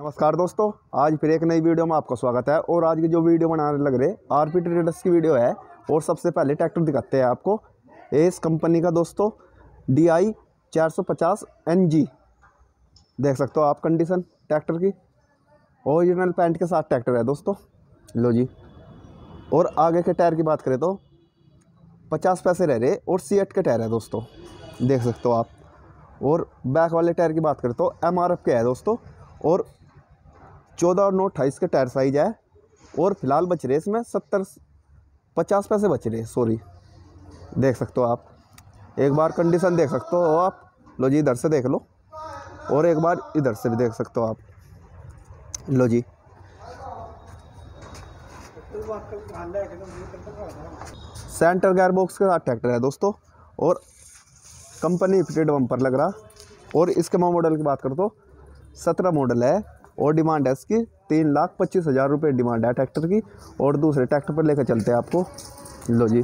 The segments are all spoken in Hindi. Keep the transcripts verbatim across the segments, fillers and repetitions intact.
नमस्कार दोस्तों, आज फिर एक नई वीडियो में आपका स्वागत है। और आज की जो वीडियो बनाने लग रहे आरपी ट्रेडर्स की वीडियो है। और सबसे पहले ट्रैक्टर दिखाते हैं आपको एस कंपनी का दोस्तों, डी आई चार सौ पचास एन जी। देख सकते हो आप कंडीशन ट्रैक्टर की, ओरिजिनल पैंट के साथ ट्रैक्टर है दोस्तों। लो जी। और आगे के टायर की बात करें तो पचास पैसे रह रहे और सी एट के टायर है दोस्तों, देख सकते हो आप। और बैक वाले टायर की बात करें तो एम आर एफ के है दोस्तों। और चौदह और नौ अट्ठाईस के टायर साइज है। और फिलहाल बच रहे इसमें सत्तर पचास पैसे बच रहे, सॉरी, देख सकते हो आप। एक बार कंडीशन देख सकते हो आप। लो जी, इधर से देख लो और एक बार इधर से भी देख सकते हो आप। लो जी। सेंटर गेयर बॉक्स के साथ ट्रैक्टर है दोस्तों। और कंपनी फिटेड बम्पर लग रहा। और इसके मॉडल की बात करो तो सत्रह मॉडल है। और डिमांड है इसकी तीन लाख पच्चीस हज़ार रुपये डिमांड है ट्रैक्टर की। और दूसरे ट्रैक्टर पर लेकर चलते हैं आपको। लो जी।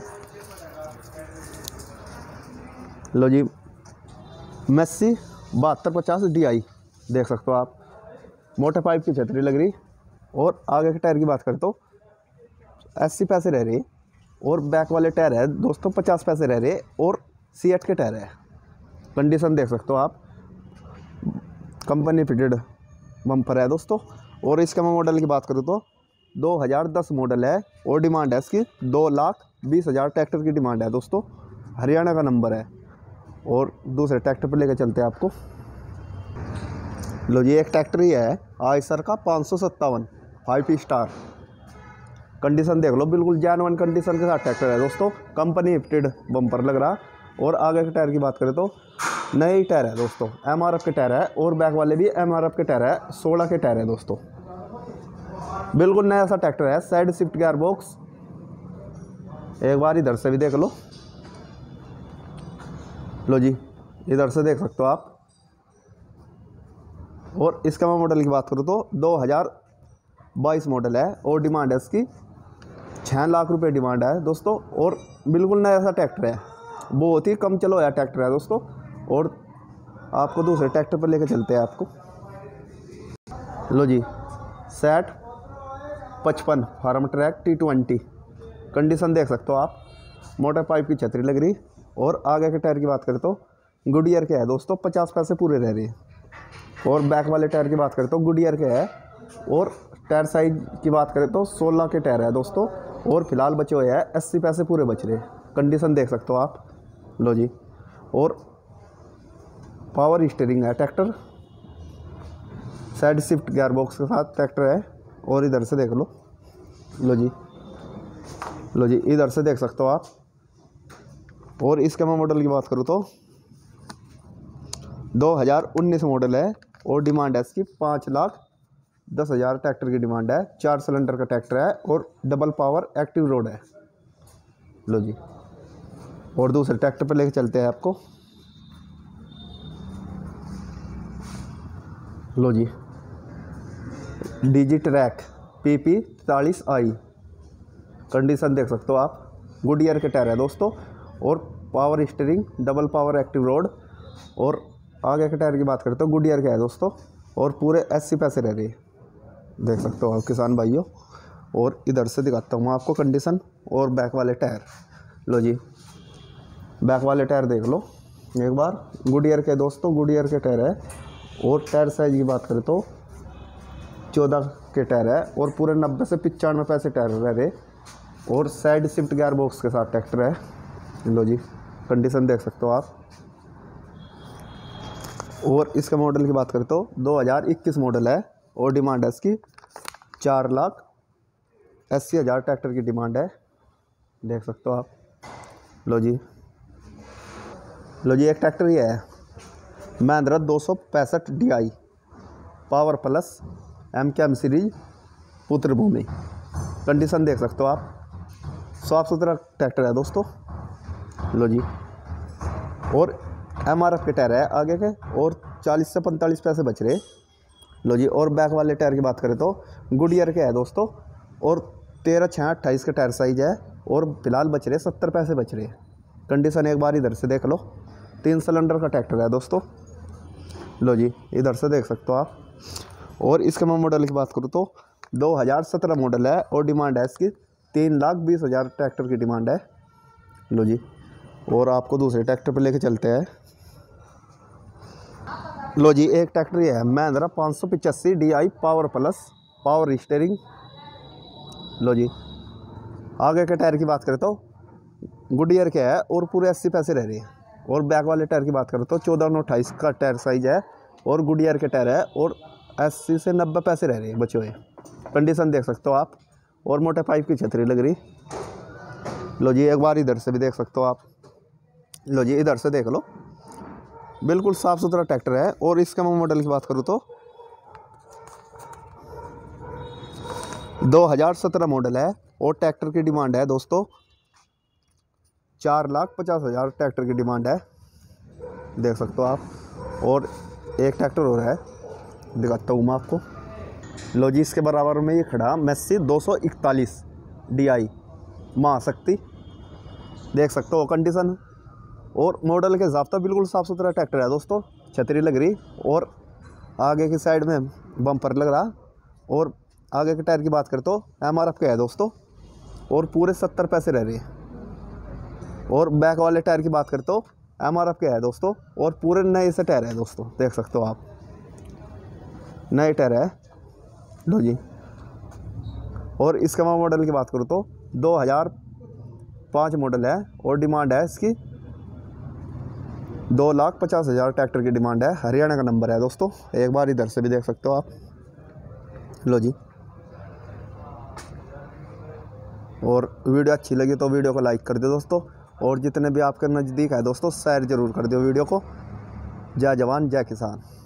लो जी, मेस्सी बहत्तर पचास डी आई, देख सकते हो आप। मोटे पाइप की छतरी लग रही। और आगे के टायर की बात करें तो अस्सी पैसे रह रहे। और बैक वाले टायर है दोस्तों पचास पैसे रह रहे। और सी एट के टायर है। कंडीशन देख सकते हो आप, कंपनी फिटेड बम्पर है दोस्तों। और इसका मैं मॉडल की बात करूँ तो दो हज़ार दस मॉडल है। और डिमांड है इसकी दो लाख बीस हज़ार ट्रैक्टर की डिमांड है दोस्तों। हरियाणा का नंबर है। और दूसरे ट्रैक्टर पर लेकर चलते हैं आपको। लो जी, एक ट्रैक्टर ही है आयसर का पाँच सौ सत्तावन फाइव स्टार। कंडीशन देख लो, बिल्कुल जैनुअन कंडीशन के साथ ट्रैक्टर है दोस्तों। कंपनी फिटेड बम्पर लग रहा। और आगे के टायर की बात करें तो नए टायर है दोस्तों, एम आर एफ के टायर है। और बैक वाले भी एम आर एफ के टायर है, सोलह के टायर है दोस्तों। बिल्कुल नया सा ट्रैक्टर है। साइड शिफ्ट गियर बॉक्स, एक बार इधर से भी देख लो। लो जी, इधर से देख सकते हो आप। और इसका मैं मॉडल की बात करूँ तो दो हज़ार बाईस मॉडल है। और डिमांड है इसकी छः लाख रुपए डिमांड है दोस्तों। और बिल्कुल नया सा ट्रैक्टर है, बहुत ही कम चलो यार ट्रैक्टर है दोस्तों। और आपको दूसरे ट्रैक्टर पर लेकर चलते हैं आपको। लो जी, सेट पचपन Farmtrac T twenty. Condition देख सकते हो आप। मोटर पाइप की छतरी लग रही। और आगे के टायर की बात करें तो गुडियर के है दोस्तों, पचास पैसे पूरे रह रहे। और बैक वाले टायर की बात करें तो गुडियर के है। और टायर साइज की बात करें तो सोलह के टायर है दोस्तों। और फिलहाल बचे हुए हैं अस्सी पैसे पूरे बच रहे। कंडीशन देख सकते हो आप। लो जी। और पावर स्टीयरिंग है tractor, side shift gear box के साथ ट्रैक्टर है। और इधर से देख लो। लो जी। लो जी, इधर से देख सकते हो आप। और इसके मैं मॉडल की बात करूँ तो दो हज़ार उन्नीस मॉडल है। और डिमांड है इसकी पाँच लाख दस हज़ार ट्रैक्टर की डिमांड है। चार सिलेंडर का ट्रैक्टर है। और डबल पावर एक्टिव रोड है। लो जी। और दूसरे ट्रैक्टर पर लेके चलते हैं आपको। लो जी, डिजी ट्रैक पी पी चालीस आई। कंडीशन देख सकते हो आप। गुडियर के टायर है दोस्तों। और power steering, double power active rod. और आगे के टायर की बात करें तो गुडियर के है दोस्तों। और पूरे अस्सी पैसे रह रहे, देख सकते हो आप किसान भाइयों। और इधर से दिखाता हूँ आपको कंडीशन और बैक वाले टायर। लो जी, बैक वाले टायर देख लो एक बार। गुडियर के दोस्तों, गुडियर के टायर है। और टायर साइज की बात करें तो चौदह के टायर है। और पूरे नब्बे से पचानवे पैसे टायर रह रहे। और साइड शिफ्ट गियर बॉक्स के साथ ट्रैक्टर है। लो जी, कंडीशन देख सकते हो आप। और इसके मॉडल की बात करें तो दो हज़ार इक्कीस मॉडल है। और डिमांड है इसकी चार लाख अस्सी हज़ार ट्रैक्टर की डिमांड है, देख सकते हो आप। लो जी। लो जी, एक ट्रैक्टर ही है महिंद्रा दो सौ पैंसठ D I power plus M K M series पुत्रभूमि। कंडीशन देख सकते हो आप। साफ सुथरा ट्रैक्टर है दोस्तों। लो जी। और एम आर एफ के टायर है आगे के। और चालीस से पैंतालीस पैसे बच रहे। लो जी। और बैक वाले टायर की बात करें तो गुडियर के है दोस्तों। और तेरह छः अट्ठाईस के टायर साइज है। और फिलहाल बच रहे सत्तर पैसे बच रहे। कंडीशन एक बार इधर से देख लो। तीन सिलेंडर का ट्रैक्टर है दोस्तों। लो जी, इधर से देख सकते हो आप। और इसके मैं मॉडल की बात करूँ तो दो हज़ार सत्रह मॉडल है और डिमांड है इसकी तीन लाख बीस हज़ार ट्रैक्टर की डिमांड है। लो जी, और आपको दूसरे ट्रैक्टर पर लेके चलते हैं। लो जी, एक ट्रैक्टर ये है महिंद्रा पाँच सौ पिचासी D I power plus power steering. लो जी, आगे के टायर की बात करें तो गुडियर के है और पूरे अस्सी पैसे रह रही है। और बैक वाले टायर की बात करें तो चौदह नौ अट्ठाईस का टायर साइज है और गुडियर के टायर है और अस्सी से नब्बे पैसे रह रही है बचे हुए। कंडीशन देख सकते हो आप, और मोटे पाइप की छतरी लग रही। लो जी, एक बार इधर से भी देख सकते हो आप। लो जी, इधर से देख लो, बिल्कुल साफ़ सुथरा ट्रैक्टर है। और इसका मैं मॉडल की बात करूँ तो दो हज़ार सत्रह मॉडल है और ट्रैक्टर की डिमांड है दोस्तों चार लाख पचास हज़ार ट्रैक्टर की डिमांड है, देख सकते हो आप। और एक ट्रैक्टर और है, दिखाता हूँ मैं आपको। लो जी, इसके बराबर में ये खड़ा मेस्सी दो सौ इकतालीस डी आई महाशक्ति, देख सकते हो कंडीशन। और मॉडल के हिसाब से बिल्कुल साफ़ सुथरा ट्रैक्टर है दोस्तों। छतरी लग रही और आगे की साइड में बम्पर लग रहा। और आगे के टायर की बात करें तो एम आर एफ का है दोस्तों और पूरे सत्तर पैसे रह रही है। और बैक वाले टायर की बात करें तो एम आर एफ का है दोस्तों और पूरे नए से टायर है दोस्तों, देख सकते हो आप, नए टायर है। लो जी, और इसका मैं मॉडल की बात करूँ तो दो हज़ार पाँच मॉडल है और डिमांड है इसकी दो लाख पचास हज़ार ट्रैक्टर की डिमांड है। हरियाणा का नंबर है दोस्तों, एक बार इधर से भी देख सकते हो आप। लो जी, और वीडियो अच्छी लगी तो वीडियो को लाइक कर दो दोस्तों, और जितने भी आपके नज़दीक है दोस्तों शेयर ज़रूर कर दो वीडियो को। जय जवान जय किसान।